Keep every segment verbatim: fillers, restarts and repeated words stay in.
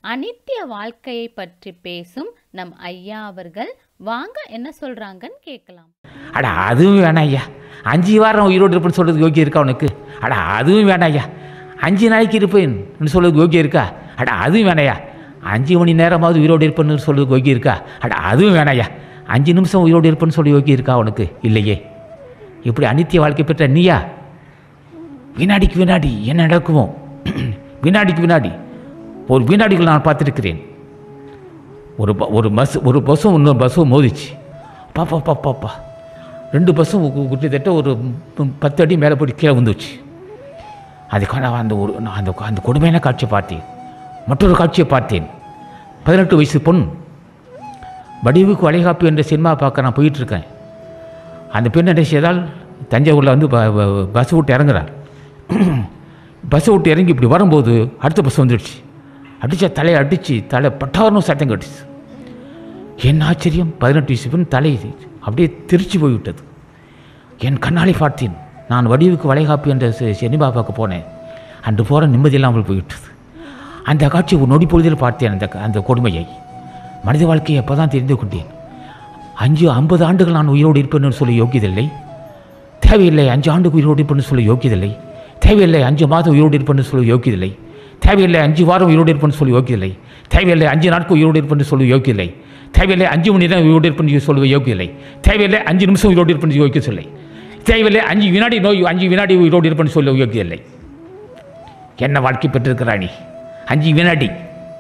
அனித்திய வாழ்க்கையை பற்றி பேசும் நம் ஐயா அவர்கள் வாங்க என்ன சொல்றாங்கன்னு கேட்கலாம். அட அதுவும் வேணாம் ஐயா, அஞ்சு வாரம் உயிரோடு இருப்பேன்னு சொல்கிறது யோக்கியம் இருக்கா உனக்கு? அட அதுவும் வேணாம் ஐயா, அஞ்சு நாளைக்கு இருப்பேன்னு சொல்கிறது யோக்கியம் இருக்கா? அட அதுவும் வேணாயா, அஞ்சு மணி நேரமாவது உயிரோடு இருப்பேன்னு சொல்கிறது யோக்கியம் இருக்கா? அட அதுவும் வேணாயா, அஞ்சு நிமிஷம் உயிரோடு இருப்பேன்னு சொல்லி யோக்கியம் இருக்கா உனக்கு? இல்லையே. இப்படி அனித்திய வாழ்க்கை பெற்ற நீயா வினாடிக்கு வினாடி என்ன நடக்குமோ, வினாடிக்கு வினாடி ஒரு வினாடிகள் நான் பார்த்துருக்கிறேன். ஒரு ஒரு பஸ் ஒரு பஸ்ஸும் இன்னொரு பஸ்ஸும் மோதிச்சு. பாப்பா பாப்பாப்பா ரெண்டு பஸ்ஸும் கிட்டத்தட்ட ஒரு பத்து அடி மேலே போய் கீழே வந்துச்சு. அதுக்கான அந்த ஒரு அந்த அந்த கொடுமையான காட்சியை பார்த்தேன். மற்றொரு காட்சியை பார்த்தேன். பதினெட்டு வயசு பொண் வடிவுக்கு வளைகாப்பு என்ற சினிமா பார்க்க நான் போயிட்டுருக்கேன். அந்த பெண் என்ன செய்தால், தஞ்சாவூரில் வந்து பஸ் விட்டு இறங்குறாள். பஸ்ஸை விட்டு இறங்கி இப்படி வரும்போது அடுத்த பஸ் வந்துடுச்சு. அடித்தா தலையை அடித்து தலை பட்டாரணும் சத்தம் கட்டுச்சு. என் ஆச்சரியம், பதினெட்டு வயசு பெண் தலை அப்படியே திருச்சி போய்விட்டது. என் கண்ணாலே பார்த்தேன். நான் வடிவுக்கு வளைகாப்பு என்ற சினிமா பார்க்க போனேன். அன்று போகிற நிம்மதி இல்லாமல் போய்விட்டது. அந்த காட்சி ஒரு நொடி பொழுதில் பார்த்தேன். அந்த அந்த கொடுமையை, மனித வாழ்க்கையை அப்போ தான் தெரிந்து கொண்டேன். அஞ்சு ஐம்பது ஆண்டுகள் நான் உயிரோடு இருப்பேன்னு சொல்லி யோக்கியதில்லை. தேவையில்லை அஞ்சு ஆண்டுக்கு உயிரோடு இருப்பேன்னு சொல்லி யோக்கியதில்லை. தேவையில்லை அஞ்சு மாதம் உயிரோடு இருப்பேன்னு சொல்லி யோக்கியதில்லை. தேவையில்லை அஞ்சு வாரம் உயிரோடு இருப்பேன்னு சொல்லி யோக்கியதில்லை. தேவையில்லை அஞ்சு நாட்கள் உயிரோடு இருப்பேன்னு சொல்லி யோக்கியதில்லை. தேவையில்லை அஞ்சு மணி நேரம் உயிரோடு இருப்பேன்னு சொல்ல யோக்கியதில்லை. தேவையில்லை அஞ்சு நிமிஷம் உயிரோடு இருப்பேன்னு யோக்கிய சொல்லை. தேவையில்லை அஞ்சு வினாடி நோய் அஞ்சு வினாடி உயிரோடு இருப்பேன்னு சொல்ல யோக்கியதில்லை. என்ன வாழ்க்கை பெற்றிருக்கிறாய் நீ? அஞ்சு வினாடி,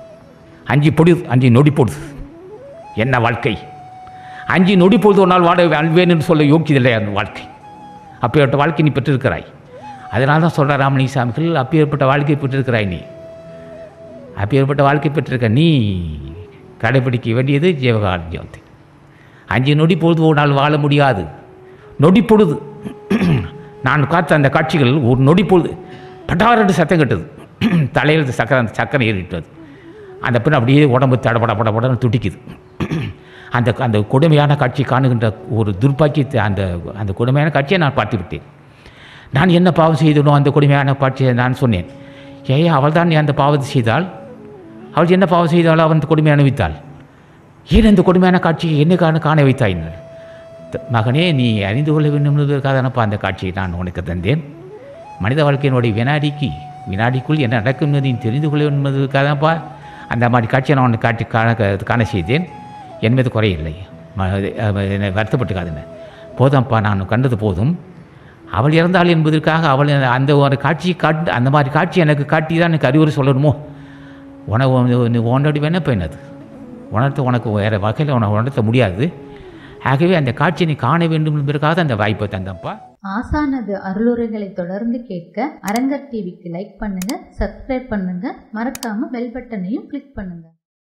அஞ்சு பொழுது, அஞ்சு நொடி பொழுது. என்ன வாழ்க்கை? அஞ்சு நொடி பொழுது ஒரு நாள் வாட வாழ்வேன் என்று சொல்ல யோக்கியதில்லை அந்த வாழ்க்கை. அப்பேற்பட்ட வாழ்க்கை நீ பெற்றிருக்கிறாய். அதனால தான் சொல்கிற ராமலிங்க சாமிகள், அப்பேற்பட்ட வாழ்க்கையை பெற்றிருக்கிறாய் நீ. அப்பேற்பட்ட வாழ்க்கை பெற்றிருக்க நீ கடைப்பிடிக்க வேண்டியது ஜீவகாரணத்தை. அஞ்சு நொடி பொழுது ஒரு நாள் வாழ முடியாது. நொடி பொழுது நான் பார்த்த அந்த காட்சிகள் ஒரு நொடி பொழுது பட்டாரெண்டு சத்தம் கட்டுது. தலையில் சக்கரை அந்த சக்கரை ஏறிட்டது. அந்த பெண் அப்படியே உடம்பு தடப்பட படப்படன்னு துடிக்குது. அந்த அந்த கொடுமையான காட்சி காணுகின்ற ஒரு துர்பாக்கியத்தை, அந்த அந்த கொடுமையான காட்சியை நான் பார்த்து விட்டேன். நான் என்ன பாவம் செய்தனோ அந்த கொடுமையான காட்சியை நான் சொன்னேன். ஏன் அவள் தான் அந்த பாவத்தை செய்தாள்? அவள் என்ன பாவம் செய்தாலும் அவன் அந்த கொடுமையை அனுபவித்தாள். ஏன் அந்த கொடுமையான காட்சியை என்னைக்கான காண வைத்தாயினர்? மகனே, நீ அறிந்து கொள்ள வேண்டும் என்பதற்காக தானப்பா அந்த காட்சியை நான் உனக்கு தந்தேன். மனித வாழ்க்கையினுடைய வினாடிக்கு வினாடிக்குள் என்ன நடக்கும் என்பதை நீ தெரிந்து கொள்ள வேண்டும் என்பதற்காக தான்ப்பா அந்த மாதிரி காட்சியை நான் உனக்கு காட்டி காண காண செய்தேன். என் மீது குறையில்லை, என்னை வருத்தப்பட்டுக்காதுன்னு. போதும்ப்பா, நான் கண்டது போதும். அவள் இறந்தாள் என்பதற்காக அவள் அந்த ஒரு காட்சியை காட்டு அந்த மாதிரி காட்சி எனக்கு காட்டி தான் எனக்கு அறிவுரை சொல்லணுமோ? உனக்கு உன்னோட வேணப்போ என்னது உணர்த்த உனக்கு வேறு வகையில் உன உணர்த்த முடியாது. ஆகவே அந்த காட்சியை நீ காண வேண்டும் என்பதற்காக அந்த வாய்ப்பை தந்தப்பா. ஆசானது அருளுரைகளை தொடர்ந்து கேட்க அரங்கர் டிவிக்கு லைக் பண்ணுங்க, சப்ஸ்கிரைப் பண்ணுங்க, மறக்காம பெல் பட்டனையும் கிளிக் பண்ணுங்க.